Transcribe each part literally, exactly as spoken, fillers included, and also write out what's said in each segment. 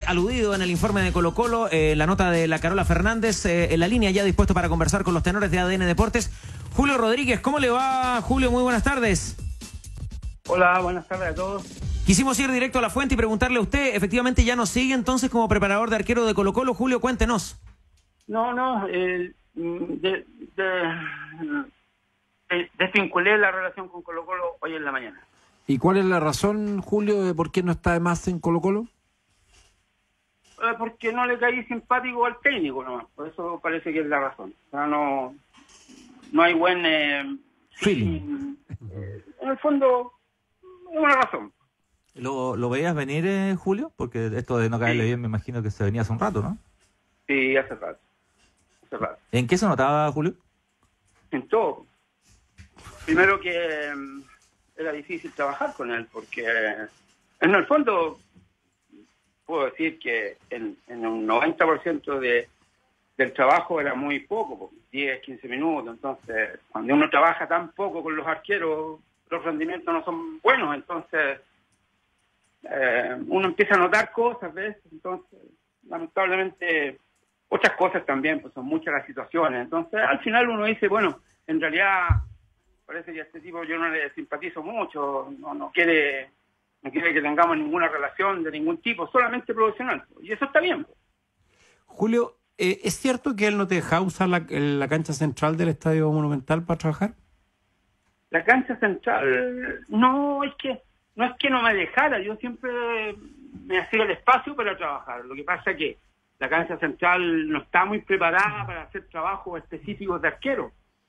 Aludido en el informe de Colo Colo, eh, la nota de la Carola Fernández, eh, en la línea ya dispuesto para conversar con los tenores de A D N Deportes. Julio Rodríguez, ¿cómo le va, Julio? Muy buenas tardes. Hola, buenas tardes a todos. Quisimos ir directo a la fuente y preguntarle a usted, ¿efectivamente ya nos sigue entonces como preparador de arquero de Colo Colo? Julio, cuéntenos. No, no, eh, de, de, de, desvinculé la relación con Colo Colo hoy en la mañana. ¿Y cuál es la razón, Julio, de por qué no está más en Colo Colo? Eh, porque no le caí simpático al técnico nomás, por eso parece que es la razón. O sea, no, no hay buen eh, feeling. Eh, en el fondo, es una razón. ¿Lo, lo veías venir, eh, Julio? Porque esto de no caerle Sí. bien me imagino que se venía hace un rato, ¿no? Sí, hace rato. Hace rato. ¿En qué se notaba, Julio? En todo. Primero que eh, era difícil trabajar con él, porque eh, en el fondo puedo decir que en, en un noventa por ciento de, del trabajo era muy poco, diez, quince minutos. Entonces, cuando uno trabaja tan poco con los arqueros, los rendimientos no son buenos. Entonces, eh, uno empieza a notar cosas, ¿ves? Entonces, lamentablemente, otras cosas también, pues son muchas las situaciones. Entonces, al final uno dice, bueno, en realidad parece que a este tipo yo no le simpatizo mucho, no, no quiere... no quiere que tengamos ninguna relación de ningún tipo, solamente profesional. Y eso está bien. Julio, eh, ¿es cierto que él no te dejaba usar la, la cancha central del Estadio Monumental para trabajar? La cancha central, no es que no es que no me dejara, yo siempre me hacía el espacio para trabajar. Lo que pasa es que la cancha central no está muy preparada para hacer trabajos específicos de arquero.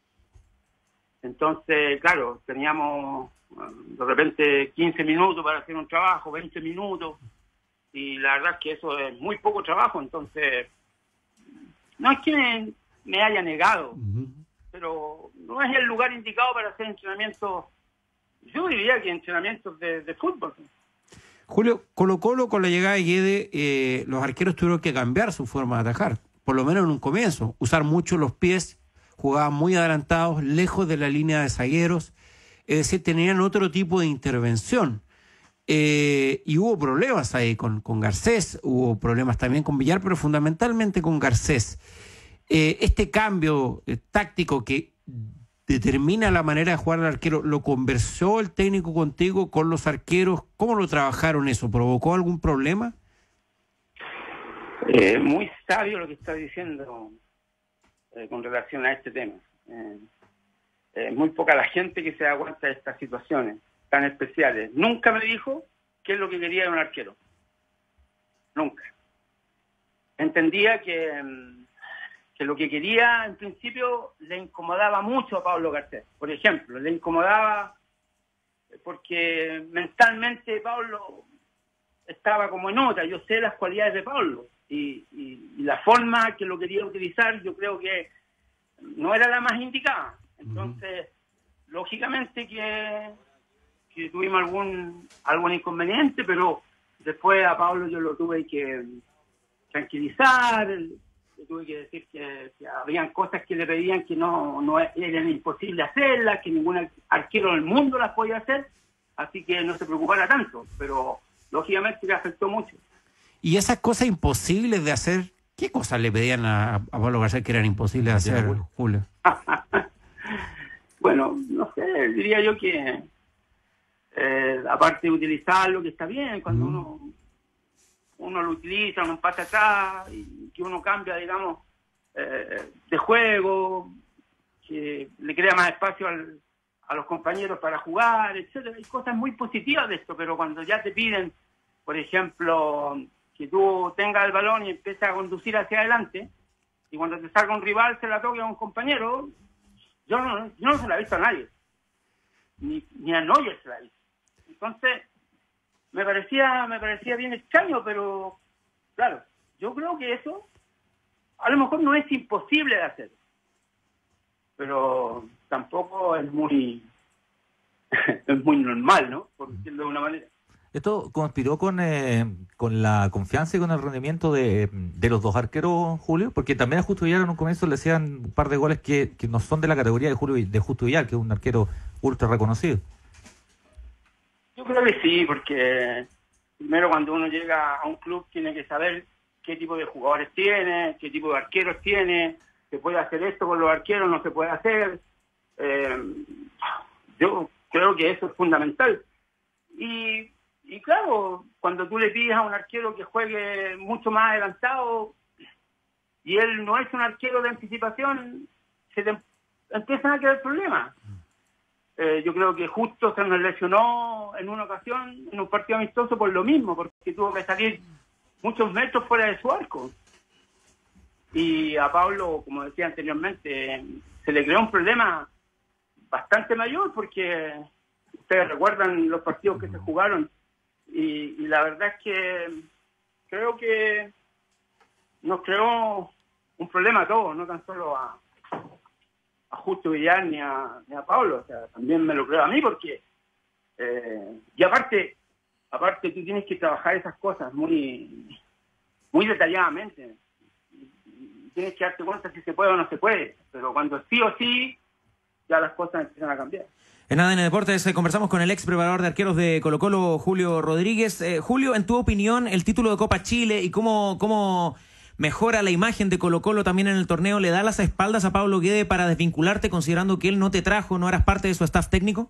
Entonces, claro, teníamos de repente quince minutos para hacer un trabajo, veinte minutos, y la verdad es que eso es muy poco trabajo. Entonces, no es que me, me haya negado, uh-huh. pero no es el lugar indicado para hacer entrenamientos, yo diría que entrenamientos de, de fútbol. Julio, Colo Colo con la llegada de Guede, eh, los arqueros tuvieron que cambiar su forma de atajar, por lo menos en un comienzo, usar mucho los pies, jugaban muy adelantados, lejos de la línea de zagueros. Es decir, tenían otro tipo de intervención. Eh, y hubo problemas ahí con, con Garcés, hubo problemas también con Villar, pero fundamentalmente con Garcés. Eh, este cambio eh, táctico que determina la manera de jugar al arquero, ¿lo conversó el técnico contigo, con los arqueros? ¿Cómo lo trabajaron eso? ¿Provocó algún problema? Eh, muy sabio lo que está diciendo eh, con relación a este tema. Eh, Eh, muy poca la gente que se da cuenta de estas situaciones tan especiales. Nunca me dijo qué es lo que quería de un arquero. Nunca. Entendía que, que lo que quería, en principio, le incomodaba mucho a Pablo Garcés. Por ejemplo, le incomodaba porque mentalmente Pablo estaba como en otra. Yo sé las cualidades de Pablo y, y, y la forma que lo quería utilizar yo creo que no era la más indicada. Entonces, uh-huh. lógicamente que, que tuvimos algún algún inconveniente, pero después a Pablo yo lo tuve que tranquilizar, le tuve que decir que, que habían cosas que le pedían que no, no eran imposibles hacerlas, que ningún arquero del mundo las podía hacer, así que no se preocupara tanto, pero lógicamente le afectó mucho. Y esas cosas imposibles de hacer, ¿qué cosas le pedían a, a Pablo Garcés que eran imposibles de hacer, Julio? Julio? Bueno, no sé, diría yo que eh, aparte de utilizarlo, que está bien, cuando mm. uno uno lo utiliza, uno pasa atrás, y que uno cambia, digamos, eh, de juego, que le crea más espacio al, a los compañeros para jugar, etcétera. Hay cosas muy positivas de esto, pero cuando ya te piden, por ejemplo, que tú tengas el balón y empieces a conducir hacia adelante, y cuando te salga un rival se la toque a un compañero, Yo no, yo no se la he visto a nadie, ni, ni a Neuer se la he visto. Entonces, me parecía, me parecía bien extraño, pero claro, yo creo que eso a lo mejor no es imposible de hacer, pero tampoco es muy, es muy normal, ¿no? Por decirlo de una manera. ¿Esto conspiró con, eh, con la confianza y con el rendimiento de, de los dos arqueros, Julio? Porque también a Justo Villar en un comienzo le hacían un par de goles que, que no son de la categoría de, Julio, de Justo Villar, que es un arquero ultra reconocido. Yo creo que sí, porque primero cuando uno llega a un club tiene que saber qué tipo de jugadores tiene, qué tipo de arqueros tiene, se puede hacer esto con los arqueros, no se puede hacer. Eh, yo creo que eso es fundamental. Y, y claro, cuando tú le pides a un arquero que juegue mucho más adelantado y él no es un arquero de anticipación, se te empiezan a quedar problemas. Eh, yo creo que justo se nos lesionó en una ocasión en un partido amistoso por lo mismo, porque tuvo que salir muchos metros fuera de su arco. Y a Pablo, como decía anteriormente, se le creó un problema bastante mayor, porque ustedes recuerdan los partidos que se jugaron y, y la verdad es que creo que nos creó un problema a todos, no tan solo a, a Justo Villar ni a, ni a Pablo, o sea, también me lo creo a mí, porque eh, y aparte aparte tú tienes que trabajar esas cosas muy muy detalladamente, tienes que darte cuenta si se puede o no se puede, pero cuando sí o sí ya las cosas empiezan a cambiar. En A D N Deportes eh, conversamos con el ex preparador de arqueros de Colo-Colo, Julio Rodríguez. Eh, Julio, en tu opinión, el título de Copa Chile y cómo, cómo mejora la imagen de Colo-Colo también en el torneo, ¿le da las espaldas a Pablo Guede para desvincularte considerando que él no te trajo, no eras parte de su staff técnico?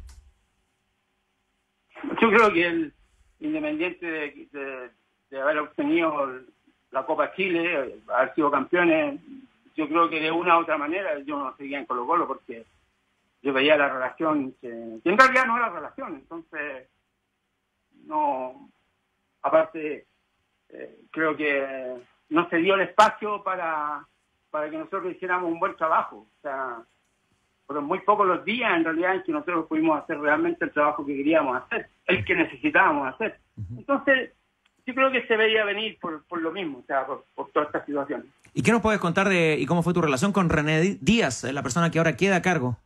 Yo creo que él, independiente de, de, de haber obtenido la Copa Chile, haber sido campeones, yo creo que de una u otra manera yo no seguía en Colo-Colo porque yo veía la relación que, que en realidad no era relación, entonces no, aparte eh, creo que no se dio el espacio para, para que nosotros hiciéramos un buen trabajo, o sea, fueron muy pocos los días en realidad en que nosotros pudimos hacer realmente el trabajo que queríamos hacer, el que necesitábamos hacer. Entonces yo creo que se veía venir por, por lo mismo, o sea, por, por toda esta situación. ¿Y qué nos puedes contar de y cómo fue tu relación con René Díaz, la persona que ahora queda a cargo?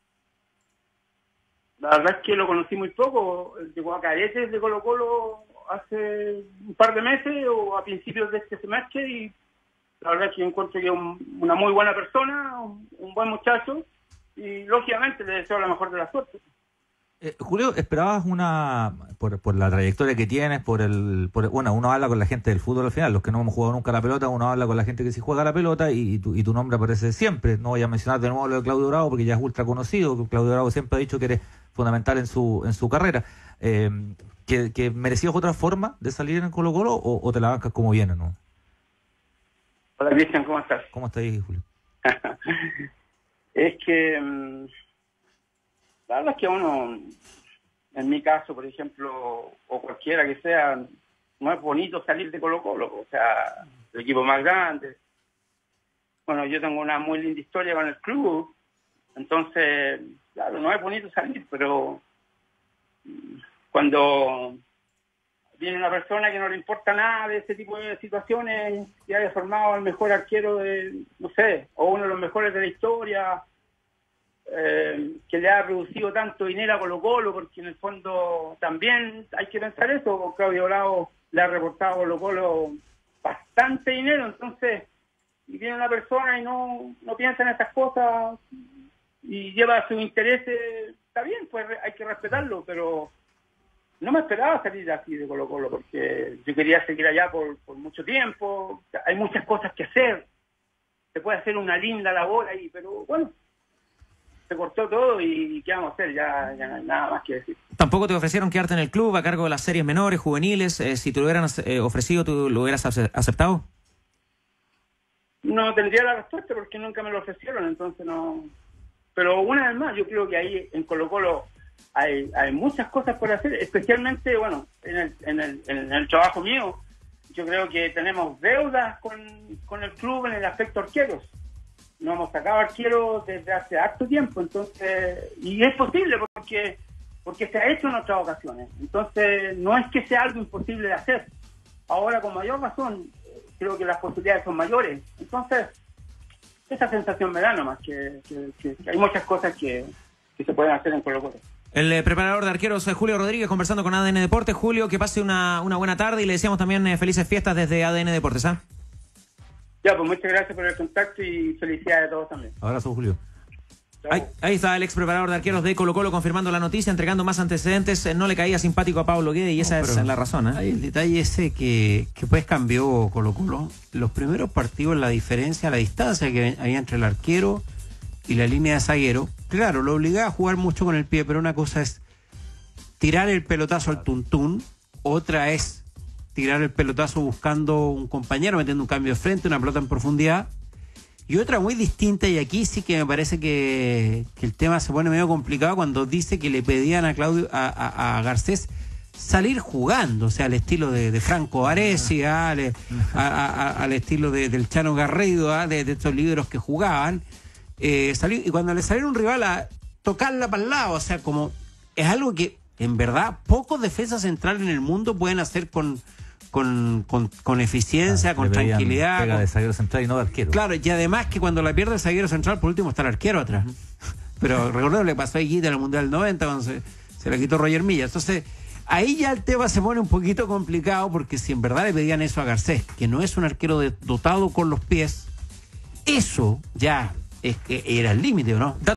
La verdad es que lo conocí muy poco, llegó a Cadetes de Colo-Colo hace un par de meses o a principios de este semestre y la verdad es que yo encuentro que es un, una muy buena persona, un, un buen muchacho y lógicamente le deseo la mejor de la suerte. Eh, Julio, ¿esperabas una, por, por la trayectoria que tienes, por el, por, bueno, uno habla con la gente del fútbol al final, los que no hemos jugado nunca a la pelota, uno habla con la gente que sí juega a la pelota y, y, tu, y tu nombre aparece siempre? No voy a mencionar de nuevo lo de Claudio Bravo porque ya es ultra conocido, Claudio Bravo siempre ha dicho que eres fundamental en su en su carrera. Eh, ¿que, que merecías otra forma de salir en Colo-Colo o, o te la bancas como viene, no? Hola Cristian, ¿cómo estás? ¿Cómo estás ahí, Julio? Es que um, la verdad es que uno, en mi caso, por ejemplo, o cualquiera que sea, no es bonito salir de Colo-Colo, o sea, el equipo más grande. Bueno, yo tengo una muy linda historia con el club, entonces, claro, no es bonito salir, pero cuando viene una persona que no le importa nada de ese tipo de situaciones, que haya formado al mejor arquero de, no sé, o uno de los mejores de la historia, eh, que le ha producido tanto dinero a Colo-Colo, porque en el fondo también hay que pensar eso, Claudio Bravo le ha reportado a Colo-Colo bastante dinero, entonces, y viene una persona y no, no piensa en esas cosas y lleva sus intereses, está bien, pues hay que respetarlo, pero no me esperaba salir así de Colo-Colo porque yo quería seguir allá por, por mucho tiempo, hay muchas cosas que hacer, se puede hacer una linda labor ahí, pero bueno, se cortó todo y ¿qué vamos a hacer? Ya, ya no hay nada más que decir. ¿Tampoco te ofrecieron quedarte en el club a cargo de las series menores, juveniles? Eh, si te lo hubieran eh, ofrecido, ¿tú lo hubieras aceptado? No tendría la respuesta porque nunca me lo ofrecieron, entonces no... Pero una vez más, yo creo que ahí en Colo-Colo hay, hay muchas cosas por hacer, especialmente, bueno, en el, en el, en el trabajo mío, yo creo que tenemos deudas con, con el club en el aspecto arqueros. No hemos sacado arqueros desde hace harto tiempo, entonces, y es posible porque, porque se ha hecho en otras ocasiones. Entonces, no es que sea algo imposible de hacer. Ahora, con mayor razón, creo que las posibilidades son mayores. Entonces, esa sensación me da nomás, que, que, que, que hay muchas cosas que, que se pueden hacer en Colo-Colo. El eh, preparador de arqueros eh, Julio Rodríguez conversando con A D N Deportes. Julio, que pase una, una buena tarde y le deseamos también eh, felices fiestas desde A D N Deportes. ¿Ah? Ya, pues muchas gracias por el contacto y felicidades a todos también. Abrazo, Julio. Chao. Ahí, ahí está el ex preparador de arqueros de Colo Colo confirmando la noticia, entregando más antecedentes. Eh, No le caía simpático a Pablo Guede y esa No, es pero la razón. ¿eh? Hay el detalle ese que, que pues cambió Colo Colo. Los primeros partidos, la diferencia, la distancia que había entre el arquero y la línea de zaguero, claro, lo obligaba a jugar mucho con el pie, pero una cosa es tirar el pelotazo al tuntún, otra es tirar el pelotazo buscando un compañero, metiendo un cambio de frente, una pelota en profundidad. Y otra muy distinta, y aquí sí que me parece que, que el tema se pone medio complicado cuando dice que le pedían a Claudio, a, a, a Garcés salir jugando, o sea, al estilo de, de Franco Aresi, ¿ah? al, a, a, al estilo de, del Chano Garrido, ¿ah? de, de estos líderos que jugaban. Eh, salir, y cuando le saliera un rival a tocarla para el lado, o sea, como es algo que en verdad pocos defensas centrales en el mundo pueden hacer con... Con, con, con eficiencia, Ah, con le pedían tranquilidad. pega con- de zaguero central y no de arquero. Claro, y además que cuando la pierde el zaguero central, por último está el arquero atrás. Pero recordemos lo que pasó a Higuita en el Mundial del noventa cuando se, se la quitó Roger Milla. Entonces, ahí ya el tema se pone un poquito complicado porque si en verdad le pedían eso a Garcés, que no es un arquero de- dotado con los pies, eso ya es que era el límite, ¿o no?